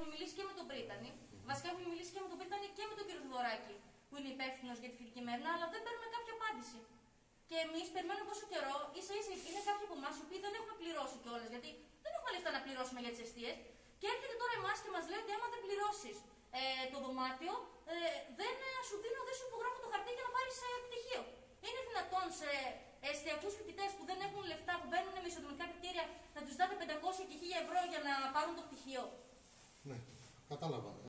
έχουμε μιλήσει και με τον Πρίτανη. Βασικά έχουμε μιλήσει και με τον Πρίτανη και με τον κύριο Θοδωράκη, που είναι υπεύθυνος για τη Φιλική Μέρνα, αλλά δεν παίρνουμε κάποια απάντηση. Και εμείς περιμένουμε τόσο καιρό, ίσα-ίσα είναι κάποιοι από εμάς οι οποίοι δεν έχουμε πληρώσει κιόλας, γιατί δεν έχουμε λεφτά να πληρώσουμε για τις εστίες. Και έρχεται τώρα εμάς και μας λέει ότι άμα δεν πληρώσεις το δωμάτιο, δεν σου υπογράφω το χαρτί για να πάρεις πτυχίο. Είναι δυνατόν σε εστιακούς φοιτητές που δεν έχουν λεφτά, που μπαίνουν με ισοδυναμικά κριτήρια, να τους δάτε 500 και 1000 ευρώ για να πάρουν το πτυχίο? Ναι, κατάλαβα.